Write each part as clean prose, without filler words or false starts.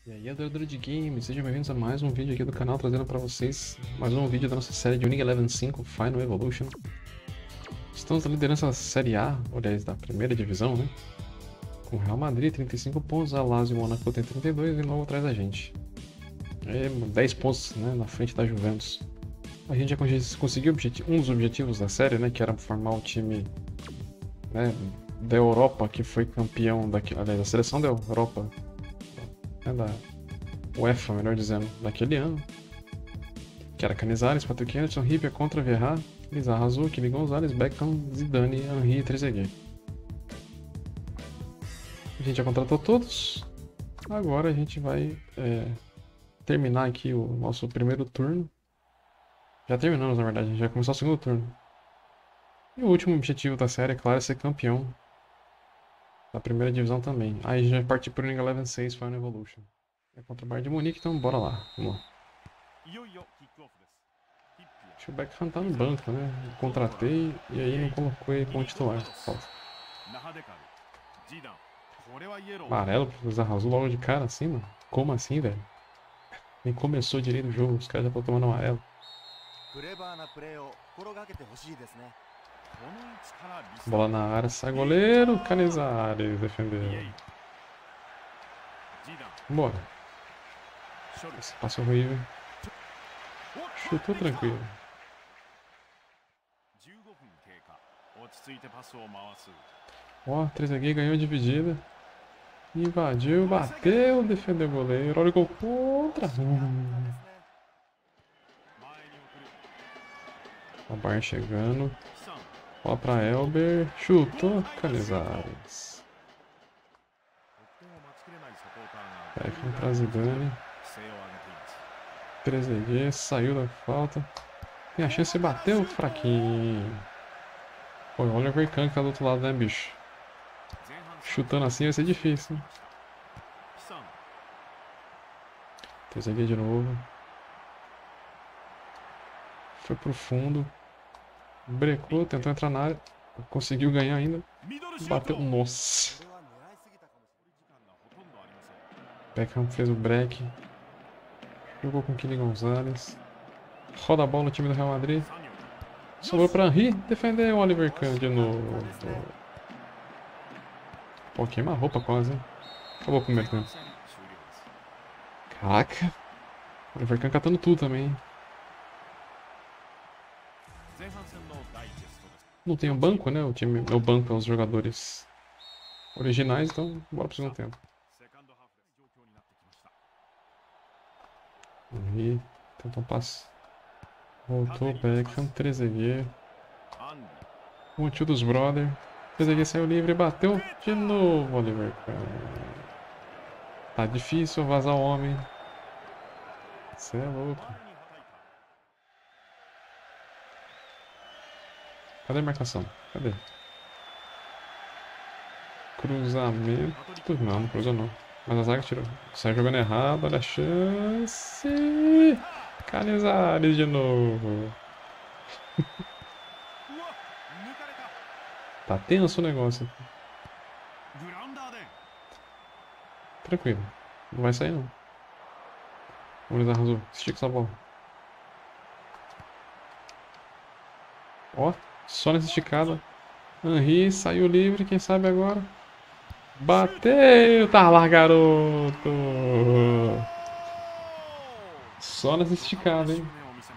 E aí, adorador de games, sejam bem-vindos a mais um vídeo aqui do canal, trazendo para vocês mais um vídeo da nossa série de Winning Eleven 5 Final Evolution. Estamos na liderança da Série A, aliás, da primeira divisão, né? Com Real Madrid, 35 pontos, a Lazio e o Monaco tem 32 e logo atrás da gente. 10 pontos, né, na frente da Juventus. A gente já conseguiu um dos objetivos da série, né, que era formar o time, né, da Europa, que foi campeão, aliás, da seleção da Europa, da UEFA, melhor dizendo, daquele ano, que era Canizares, Patrick Anderson, Ripia contra Verrat, Lizarrazu, Kimi Gonzalez, Beckham, Zidane, Henry e Trezeguet. A gente já contratou todos. Agora a gente vai terminar aqui o nosso primeiro turno. Já terminamos, na verdade, a gente vai começar o segundo turno. E o último objetivo da série, é claro, é ser campeão da primeira divisão também. Aí a gente vai partir para o Winning Eleven 6 Final Evolution. É contra o Bayern de Munique, então bora lá. Vamos lá. Acho que o Beckham tá no banco, né? Eu contratei e aí não colocou ele como titular. Falta. Amarelo pro Lizarrazu logo de cara assim, mano. Como assim, velho? Nem começou direito o jogo, os caras já estão tomando amarelo. Bola na área, sai goleiro, Canizares defendeu. Bora. Esse passe horrível. Chutou tranquilo. Ó, Trezeguet ganhou dividida. Invadiu, bateu, defendeu o goleiro. Olha o gol contra. O Bayern chegando. Ó pra Elber. Chutou, Canizares. Beckham pra Zidane. Trezeguet saiu da falta. Tem a chance de bater o fraquinho. Pô, olha o Oliver Kahn que tá do outro lado, né, bicho? Chutando assim vai ser difícil, hein? Trezeguet de novo. Foi pro fundo. Brecou, tentou entrar na área. Conseguiu ganhar ainda. Bateu. Nossa. Beckham fez o break. Jogou com Kimi Gonzalez. Roda a bola no time do Real Madrid. Sobrou pra Henry. Defendeu o Oliver Kahn de novo. Pô, queima a roupa quase, hein? Acabou o primeiro tempo. Caraca. O Oliver Kahn catando tudo também, hein? Não tem um banco, né? O banco é os jogadores originais, então bora pro segundo tempo. Henry tentou um passe. Voltou, Beckham, Trezeguet. Um tio dos brother. Trezeguet saiu livre e bateu de novo, Oliver Kahn. Tá difícil vazar o homem. Você é louco. Cadê a marcação? Cadê? Cruzamento. Não, não cruzou não. Mas a zaga tirou. Sai jogando errado, olha a chance. Canizares de novo. Tá tenso o negócio aqui. Tranquilo. Não vai sair não. Vamos lá, Razul. Estica essa bola. Ó, só nessa esticada. Henry saiu livre, quem sabe agora. Bateu! Tá lá, garoto! Só nessa esticada, hein?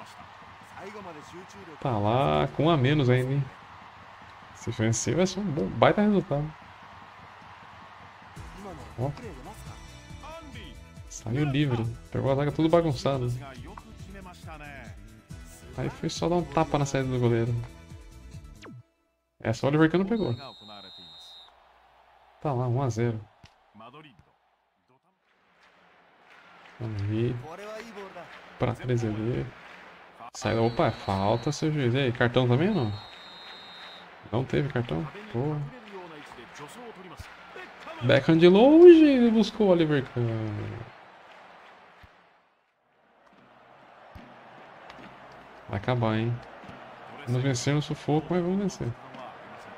Tá lá, com um a menos ainda, hein? Se vencer vai ser um bom, baita resultado. Ó. Saiu livre. Pegou a zaga tudo bagunçado. Aí foi só dar um tapa na saída do goleiro. Essa o Oliver Kahn não pegou. Tá lá, 1 a 0. Henry. Pra Trezeguet. Sai. Opa, falta, seu juiz. E aí, cartão também ou não? Não teve cartão? Porra. Beckham de longe buscou o Oliver Kahn. Vai acabar, hein? Vamos vencer no sufoco, mas vamos vencer.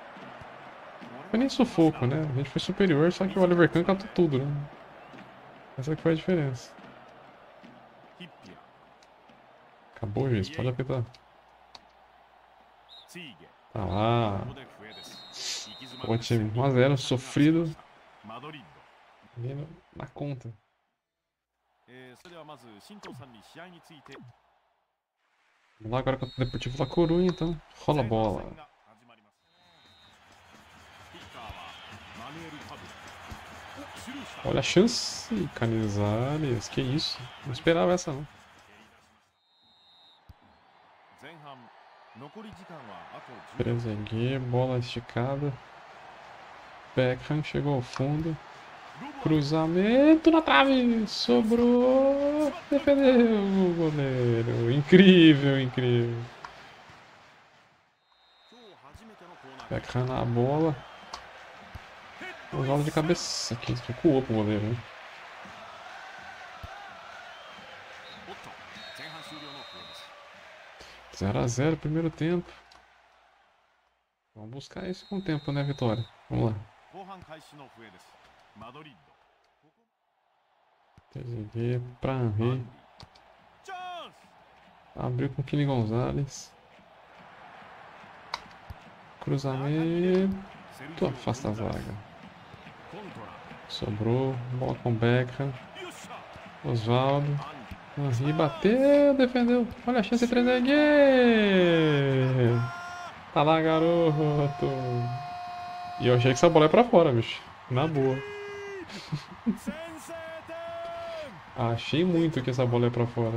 Não foi nem sufoco, né? A gente foi superior, só que o Oliver Kahn catou tudo, né? Essa que foi a diferença. Acabou, juiz. Pode apitar. Tá lá. Bom time. 1 a 0. Sofrido. Vindo na conta. Vamos lá agora com o Deportivo La Coruña, então. Rola a bola. Olha a chance, Canizares. Que isso? Não esperava essa, não. Trezeguet, bola esticada. Beckham chegou ao fundo. Cruzamento na trave. Sobrou. Defendeu o goleiro. Incrível, incrível. Beckham na bola. Joga de cabeça. Aqui recuou pro goleiro, né? 0 a 0 primeiro tempo. Vamos buscar isso com o tempo, né, Vitória? Vamos lá. Trezeguet pra Henry. Abriu com Kini Gonzalez. Cruzamento. Afasta a zaga. Sobrou. Bola com Beckham. Osvaldo. Henry bateu, defendeu. Olha a chance de Trezeguet. Tá lá, garoto. E eu achei que essa bola é pra fora, bicho. Na boa. Achei muito que essa bola é pra fora.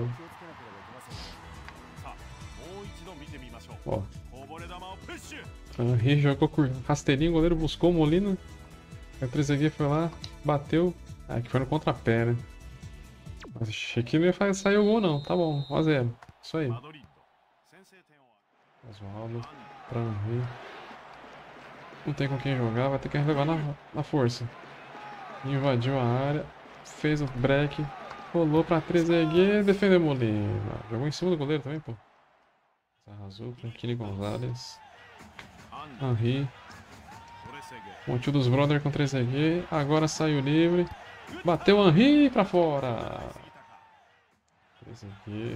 Ó. Henry jogou com rasteirinho, o goleiro buscou o Molina. O Trezeguet foi lá, bateu. Ah, que foi no contrapé, né? Mas achei que não ia sair o gol, não. Tá bom, 1 a 0. Isso aí. Osvaldo pra Henry. Não tem com quem jogar, vai ter que levar na força. Invadiu a área, fez o break, rolou pra Trezeguet, defendeu Molina. Jogou em cima do goleiro também, pô. Arrasou com Kini Gonzalez. Henry. Monte dos Brothers com Trezeguet. Agora saiu livre. Bateu Henry pra fora. Trezeguet.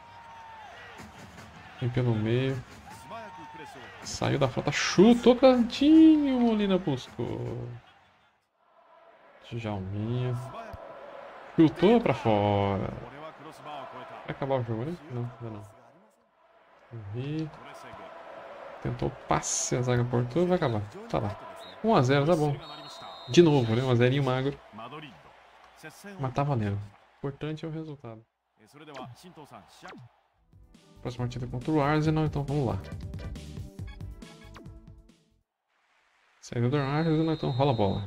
Vem pelo meio. Saiu da frota, chutou cantinho, Molina buscou. Djalminha. Chutou pra fora. Vai acabar o jogo, né? Não, ainda não. Henry. Tentou passe, a zaga portou, vai acabar. Tá lá. 1 a 0, tá bom. De novo, né? 1 a 0 magro. Mas tá valendo. O importante é o resultado. Próxima partida contra o Arsenal, então vamos lá. Saída do Arsenal, então rola a bola.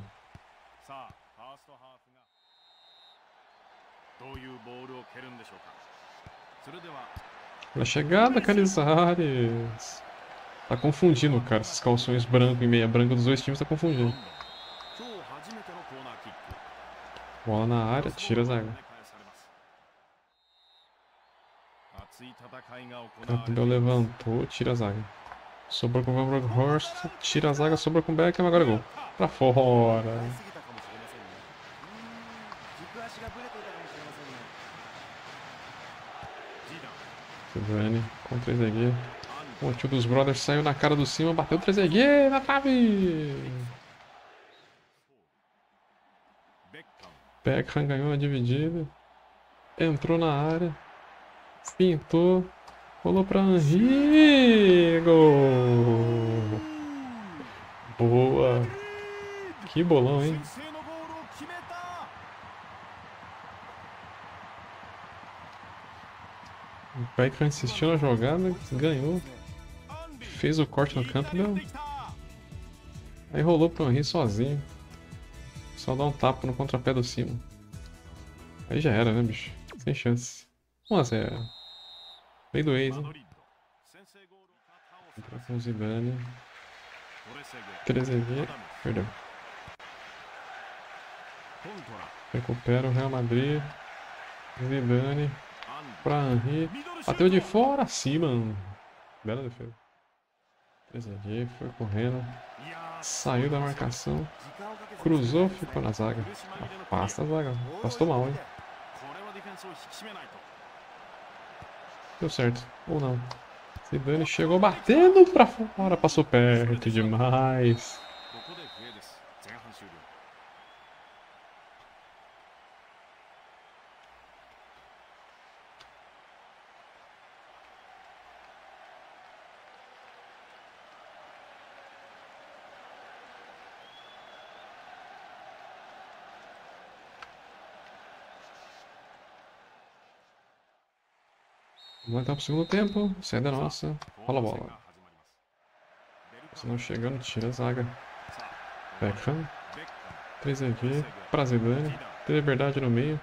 Olha a chegada, Canizares. Tá confundindo, cara. Esses calções branco e meia branca dos dois times tá confundindo. Bola na área, tira a zaga. Campbell levantou, tira a zaga. Sobrou com o Van Bronckhorst, tira a zaga, sobrou com o Beckham, agora é gol. Pra fora. Zidane com o Trezeguet. O tio dos Brothers saiu na cara do cima, bateu o Trezeguet na trave. Beckham ganhou a dividida. Entrou na área. Pintou. Rolou pra Henry. Gol. Boa. Que bolão, hein? O Beckham insistiu na jogada, ganhou. Fez o corte no campo, deu. Aí rolou pro Henry sozinho. Só dá um tapa no contrapé do cima. Aí já era, né, bicho? Sem chance. 1 a 0. Lei do ex, hein? Entra com o Zidane. Trezeguet. Perdeu. Recupera o Real Madrid. Zidane. Pra Henry. Bateu de fora, acima. Bela defesa. Trezeguet foi correndo. Saiu da marcação. Cruzou, ficou na zaga. Afasta a zaga. Afastou mal, hein? Deu certo. Ou não. Zidane chegou batendo pra fora. Passou perto demais. Vamos entrar pro segundo tempo. Saída nossa. Rola a bola. Se não chegando, tira a zaga. Beckham. 3 aqui. Pra Zidane. Tem liberdade no meio.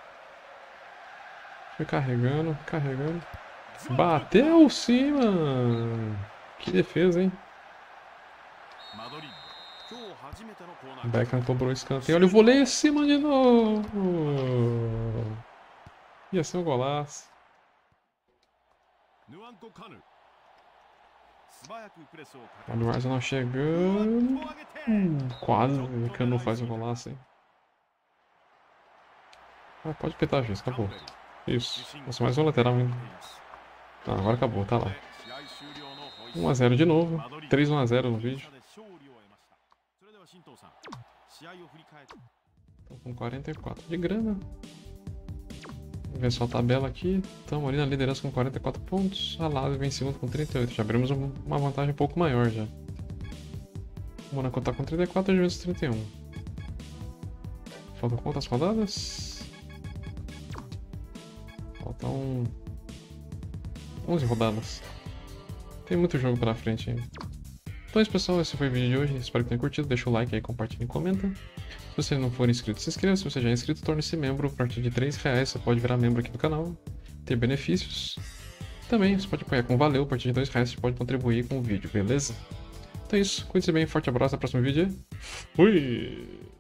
Foi carregando, carregando. Bateu sim, mano. Que defesa, hein? Beckham cobrou o escanteio. Olha o vôlei em cima de novo. Ia ser um golaço. Olha o Arsenal chegando. Quase que não faz o golaço, hein? Ah, pode petar, gente. Acabou. Isso. Nossa, mais um lateral ainda. Ah, agora acabou, tá lá. 1 a 0 de novo. 3 a 0 no vídeo. Tô com 44 de grana. Vamos ver só a tabela aqui. Estamos ali na liderança com 44 pontos. A Lazio vem em segundo com 38. Já abrimos uma vantagem um pouco maior já. O Monaco tá com 34 e a Juventus 31. Faltam quantas rodadas? Faltam 11 rodadas. Tem muito jogo pela frente ainda. Então é isso, pessoal. Esse foi o vídeo de hoje. Espero que tenham curtido. Deixa o like aí, compartilha e comenta. Se você não for inscrito, se inscreva. Se você já é inscrito, torne-se membro. A partir de R$3 você pode virar membro aqui do canal. Ter benefícios. Também você pode apoiar com valeu. A partir de R$2 você pode contribuir com o vídeo, beleza? Então é isso. Cuide-se bem. Forte abraço. Até o próximo vídeo. Fui!